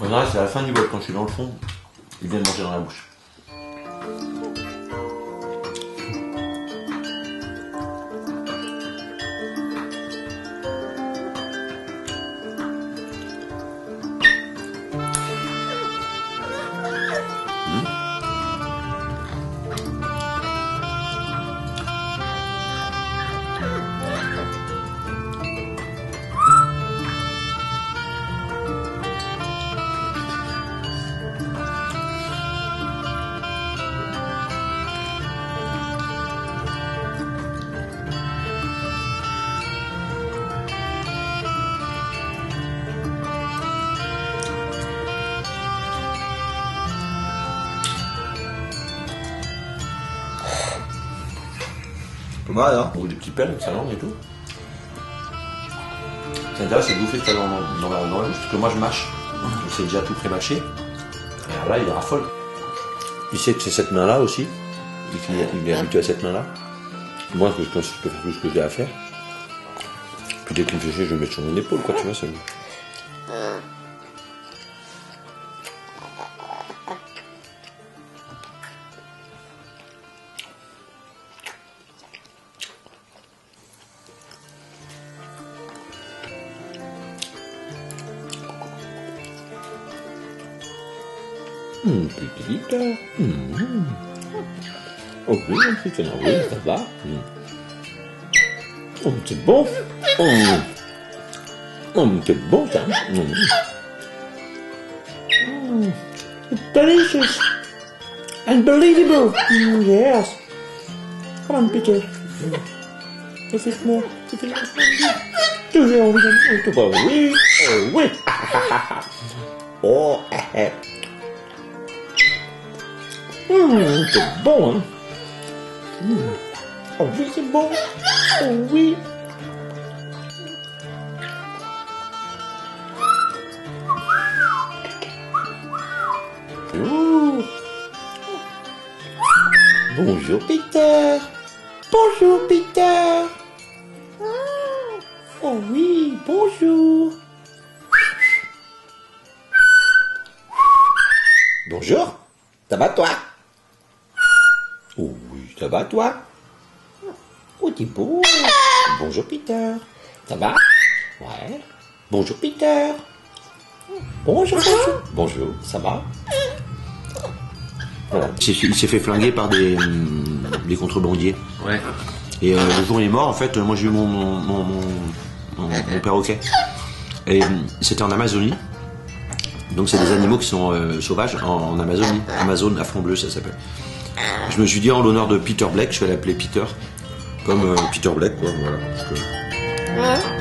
En général, c'est à la fin du bol, quand je suis dans le fond, il vient de manger dans la bouche. Voilà. Ou des petits pelles avec sa langue et tout. C'est intéressant, c'est de bouffer sa langue dans la bouche, parce que moi je mâche. C'est déjà tout pré-mâché. Et alors là, il raffole. Il sait que c'est cette main-là aussi. Il est habitué à cette main-là. Moi, je peux faire tout ce que j'ai à faire. Puis dès qu'il me fait chier, je le mets sur mon épaule, quoi, tu vois. Petit cœur. Oh oui, un petit cœur, oui, ça va. Oh, c'est bon. Oh, c'est bon ça. It's delicious. Unbelievable. Yes. Come on, Peter. Fais moi. Toujours envie de me oui. Oh oui. Oh, c'est bon, hein. Oh oui, c'est bon. Oh oui. Ouh. Bonjour, Peter. Bonjour, Peter. Oh oui, bonjour. Bonjour. Ça va, toi? Oh oui, ça va, toi? Oh, t'es beau. Bonjour, Peter. Ça va? Ouais. Bonjour, Peter. Bonjour, bonjour. Bonjour, ça va? Voilà. Il s'est fait flinguer par des contrebandiers. Ouais. Et le jour où il est mort, en fait, moi j'ai eu mon perroquet. Et c'était en Amazonie. Donc c'est des animaux qui sont sauvages en Amazonie. Amazon à fond bleu, ça s'appelle. Je me suis dit en l'honneur de Peter Black, je vais l'appeler Peter. Comme Peter Black, quoi, voilà.